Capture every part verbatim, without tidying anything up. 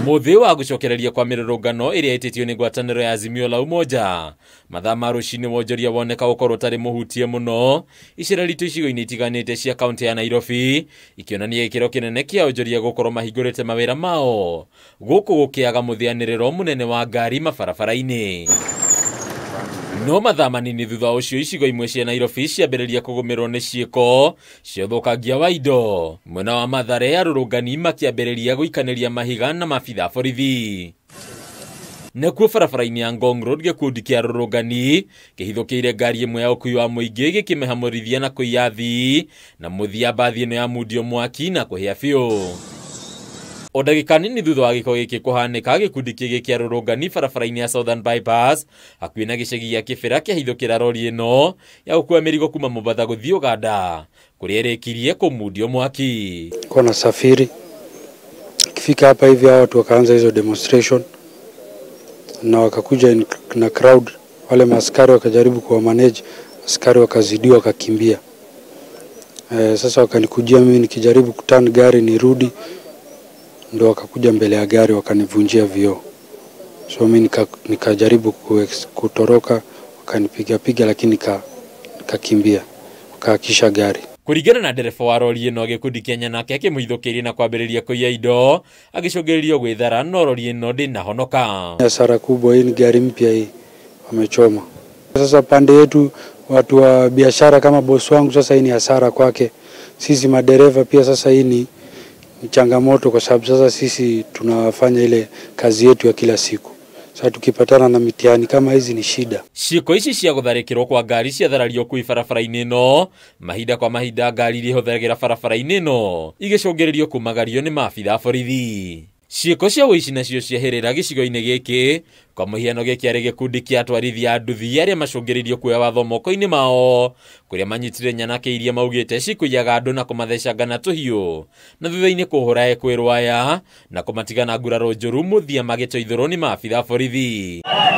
Muthi wa gucokereria kwa mirurungano iria ititio ni ngwataniro ya Azimio la Umoja mathaa ma rucini wonjoria woneka ukorwo tari muhutie muno icera ritu icigo-ini itiganite cia kaunti ya Nairobi ikionania gikiro kinene kia wonjoria gukorwo mahingurite mawira mao guku gukiaga muthianiriro munene wa ngari mabarabara-ini. No mathaa manini thutha ucio icigo imwe cia Nairobi ciambĩrĩria kũgũmĩrwo nĩ ciĩko cia ũthũkangia wa indo. Mwena wa Mathare arũrũngani makĩambĩrĩria gũikanĩria mahiga na mabitha borithi. Nakuo barabara-inĩ ya Ngong Road gĩkundi kĩa arũrũngani kĩhithũkĩire ngari ĩmwe ya ũkui wa mũingĩ gĩkĩmĩhamũrithia na kũiya athii na mũthia mbathi ĩno ya mundio mwaki na kũhĩa biũ. O ndagĩka nini thutha wa gĩko gĩkĩ kũhanĩka gĩkundi kĩngĩ kĩa arũrũngani barabara-inĩ ya Southern Bypass hakuhĩ na gĩcagi gĩa Kĩbĩra kĩahithũkĩra rori ĩno ya gũkua mĩrigo kuma Mombatha gũthiĩ Uganda kũrĩa ĩrĩkirie kũmundio mwaki. Kuna safiri kifika hapa hivi hao watu wakaanza hizo demonstration na wakakuja na crowd, wale maaskari wakajaribu kuwa manage, askari wakazidiwa wakakimbia. E, sasa wakanikujia mimi nikijaribu kuturn gari nirudi, ndo wakakuja mbele ya gari wakanivunjia vioo. So mimi nikajaribu nika kutoroka, wakanipiga piga lakini nika nikakimbia wakahakisha gari. Kuringana na ndereba wa rori ĩno gĩkundi Kenya nake akĩmũithũkĩria na kwambĩrĩria kũiya indo agĩcũngĩrĩrio gwĩthara no rori ĩno ndĩnahonoka. Hasara kubwa, hii ni gari mpya hii wamechoma. Sasa pande yetu watu wa biashara kama boss wangu, sasa hii ni hasara kwake. Sisi madereva pia sasa hii ni changamoto kwa sababu sasa sisi tunafanya ile kazi yetu ya kila siku. Sasa tukipatana na mitihani kama hizi ni shida. Ciĩko ici cia gũtharĩkĩrwo kwa ngari ciatharario kui barabara-inĩ ĩno mahinda kwa mahinda ngari iria ihũthagĩra barabara-inĩ ĩno igĩcũngĩrĩrio kumagario nĩ maabitha borithi. Ciĩko cia ũici nacio ciahĩrĩra gĩcigo-inĩ gĩkĩ kwa mũhiano gĩkĩarĩ gĩkundi kĩa atwarithia a nduthi arĩa macũngĩrĩirio kuoya watho moko-inĩ mao kũrĩa manyitire nyanake iria maugĩte cikũiyaga andũ na kũmathecanga na tũhiũ na thutha-inĩ kũhũra ekwĩrwo aya na kũmatigana nguraro njũru mũthia magĩteithũrwo nĩ maabitha borithi.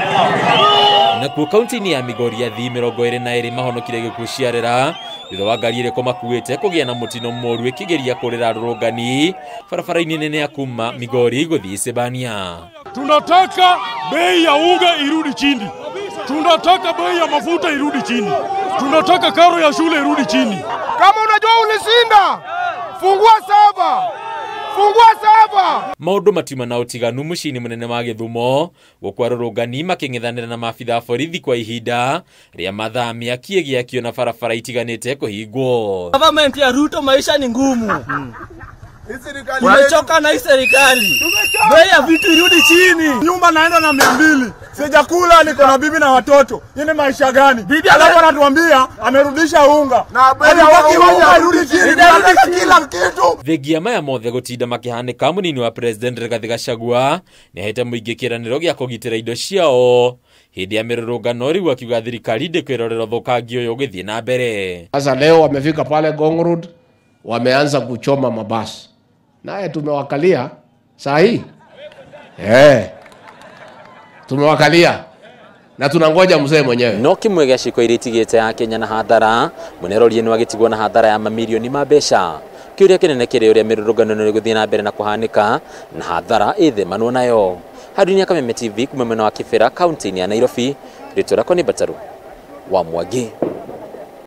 Nakuo kaunti-inĩ ya Migori athii mĩrongo ĩrĩ na ĩrĩ mahonokire gĩkuũ ciarĩra thutha wa ngari ĩrĩa makuĩte kũgĩa na mũtino mũru ĩkĩgeria kũrĩra arũrũngani barabara-inĩ nene ya kuma Migori gũthiĩ Isebania. Tunataka bei ya unga irudi chini. Tunataka bei ya mafuta irudi chini. Tunataka karo ya shule irudi chini. Kama unajua ulishinda, fungua saba. Fungua saba. Maũndũ matiuma na ũtiganu mũciĩ-inĩ mũnene wa Gĩthumo gũkũ arũrũngani makĩng'ethanĩra na maabitha borithi kwa ihinda rĩa mathaa mĩaki ĩgĩakio na barabara itiganĩte kũhingwo. Government ya Ruto maisha ni ngumu. Tumechoka na hii serikali. Bei ya vitu irudi chini. Nyumba naenda na mia mbili. Sijakula, niko na bibi na watoto. Hii ni maisha gani? Bibi alafu anatuambia amerudisha unga. Na bei ya unga irudi chini. Tunataka kila kitu. Thengia maya mothe gũtinda makĩhanĩka mũnini wa President Rigathi Gachagua nĩahete mũingĩ kĩranĩro gĩa kũgitĩra indo ciao hĩndĩ ya mĩrũrũngano rĩu akiuga thirikari ndĩkwĩrorera ũthũkangia ũyũ ũgĩthiĩ na mbere. Sasa leo wamefika pale Ngong Road, wameanza kuchoma mabasi. Naye tumewakalia saa hii. Eh. Tumewakalia na tunangoja mzee mwenyewe. No kĩmwe gĩa ciĩko iria itigĩte ya Kenya na hathara mwene rori ĩno agĩtigwo na hathara ya mamirioni ma mbeca. Kĩũria kĩnene kĩrĩ ũrĩa mĩrũrũngano ĩno ĩgũthiĩ na mbere na kũhanĩka na hathara ĩthemanwo nayo. Hadunia Kameme T V kuma mwena wa Kĩbĩra kaunti-inĩ ya Nairobi. Rĩtwa rĩakwa nĩ Bataru wa Mwangi.